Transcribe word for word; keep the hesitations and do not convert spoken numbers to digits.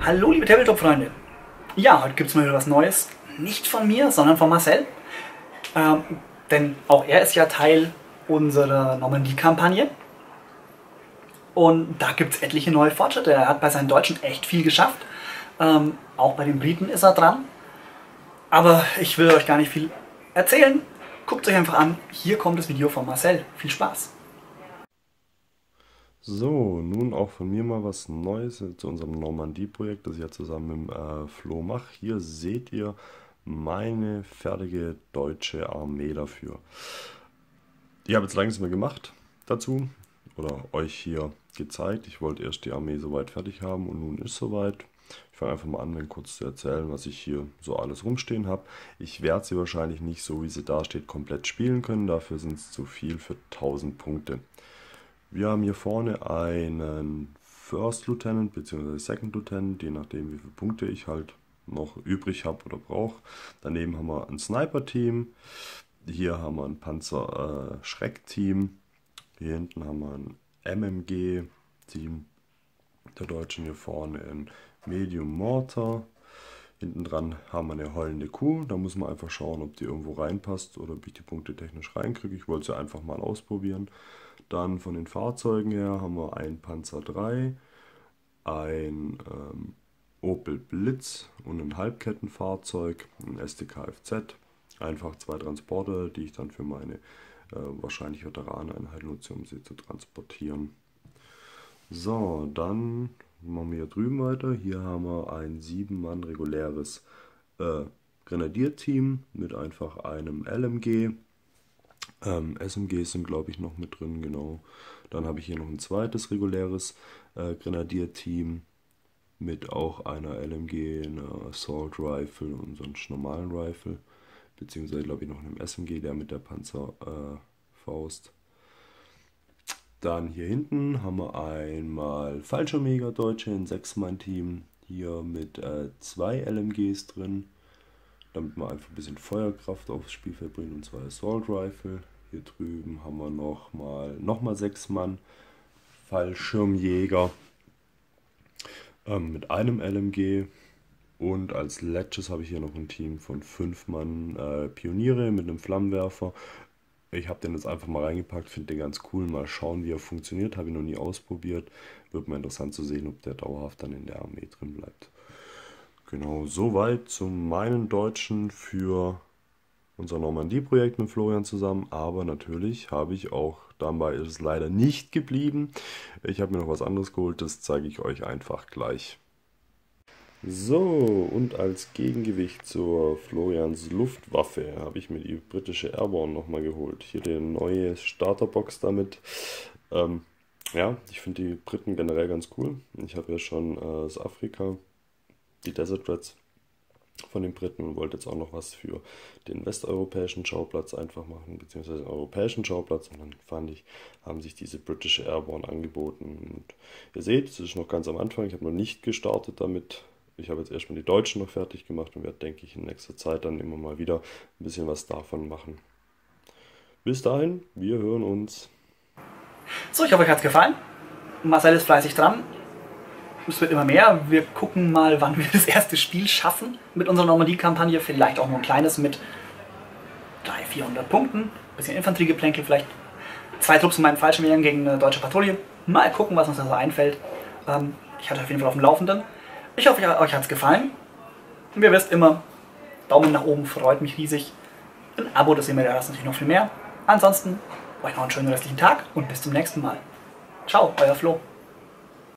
Hallo liebe Tabletop-Freunde! Ja, heute gibt es mal wieder was Neues. Nicht von mir, sondern von Marcel. Ähm, denn auch er ist ja Teil unserer Normandie-Kampagne. Und da gibt es etliche neue Fortschritte. Er hat bei seinen Deutschen echt viel geschafft. Ähm, auch bei den Briten ist er dran. Aber ich will euch gar nicht viel erzählen. Guckt euch einfach an. Hier kommt das Video von Marcel. Viel Spaß! So, nun auch von mir mal was Neues zu unserem Normandie-Projekt, das ich ja zusammen mit äh, Flo mache. Hier seht ihr meine fertige deutsche Armee dafür. Ich habe jetzt lange nichts mehr gemacht dazu oder euch hier gezeigt. Ich wollte erst die Armee soweit fertig haben und nun ist soweit. Ich fange einfach mal an, wenn kurz zu erzählen, was ich hier so alles rumstehen habe. Ich werde sie wahrscheinlich nicht so, wie sie da steht, komplett spielen können. Dafür sind es zu viel für tausend Punkte. Wir haben hier vorne einen First Lieutenant bzw. Second Lieutenant, je nachdem wie viele Punkte ich halt noch übrig habe oder brauche. Daneben haben wir ein Sniper-Team. Hier haben wir ein Panzer-Schreck-Team. Hier hinten haben wir ein M M G-Team der Deutschen. Hier vorne ein Medium Mortar. Hinten dran haben wir eine heulende Kuh. Da muss man einfach schauen, ob die irgendwo reinpasst oder ob ich die Punkte technisch reinkriege. Ich wollte sie einfach mal ausprobieren. Dann von den Fahrzeugen her haben wir ein Panzer drei, ein ähm, Opel Blitz und ein Halbkettenfahrzeug, ein S D K F Z. Einfach zwei Transporter, die ich dann für meine äh, wahrscheinlich Veteraneneinheit nutze, um sie zu transportieren. So, dann machen wir hier drüben weiter. Hier haben wir ein sieben Mann reguläres äh, Grenadierteam mit einfach einem L M G. Ähm, S M Gs sind glaube ich noch mit drin, genau. Dann habe ich hier noch ein zweites reguläres äh, Grenadierteam mit auch einer L M G, einer Assault Rifle und sonst normalen Rifle. Beziehungsweise glaube ich noch einem S M G, der mit der Panzerfaust. Äh, Dann hier hinten haben wir einmal Fallschirmjäger Deutsche, ein sechs Mann Team. Hier mit äh, zwei L M Gs drin. Damit wir einfach ein bisschen Feuerkraft aufs Spielfeld bringen, und zwar Assault Rifle. Hier drüben haben wir nochmal noch mal sechs Mann Fallschirmjäger ähm, mit einem L M G. Und als letztes habe ich hier noch ein Team von fünf Mann äh, Pioniere mit einem Flammenwerfer. Ich habe den jetzt einfach mal reingepackt, finde den ganz cool. Mal schauen, wie er funktioniert. Habe ihn noch nie ausprobiert. Wird mal interessant zu sehen, ob der dauerhaft dann in der Armee drin bleibt. Genau, soweit zu meinen Deutschen für unser Normandie-Projekt mit Florian zusammen. Aber natürlich habe ich auch, dabei ist es leider nicht geblieben. Ich habe mir noch was anderes geholt, das zeige ich euch einfach gleich. So, und als Gegengewicht zur Florians Luftwaffe habe ich mir die britische Airborne nochmal geholt. Hier die neue Starterbox damit. Ähm, ja, ich finde die Briten generell ganz cool. Ich habe ja schon äh, aus Afrika die Desert Rats von den Briten und wollte jetzt auch noch was für den westeuropäischen Schauplatz einfach machen, beziehungsweise den europäischen Schauplatz. Und dann fand ich, haben sich diese britische Airborne angeboten. Und ihr seht, es ist noch ganz am Anfang, ich habe noch nicht gestartet damit. Ich habe jetzt erstmal die Deutschen noch fertig gemacht und werde, denke ich, in nächster Zeit dann immer mal wieder ein bisschen was davon machen. Bis dahin, wir hören uns. So, ich hoffe, euch hat es gefallen. Marcel ist fleißig dran. Es wird immer mehr. Wir gucken mal, wann wir das erste Spiel schaffen mit unserer Normandie-Kampagne. Vielleicht auch nur ein kleines mit dreihundert, vierhundert Punkten. Ein bisschen Infanteriegeplänkel, vielleicht zwei Trupps in meinen Fallschirmjägern gegen eine deutsche Patrouille. Mal gucken, was uns da so einfällt. Ähm, ich hatte auf jeden Fall auf dem Laufenden. Ich hoffe, euch hat es gefallen. Und ihr wisst immer, Daumen nach oben freut mich riesig. Ein Abo, das ihr mir da lasst, natürlich noch viel mehr. Ansonsten, euch noch einen schönen restlichen Tag und bis zum nächsten Mal. Ciao, euer Flo.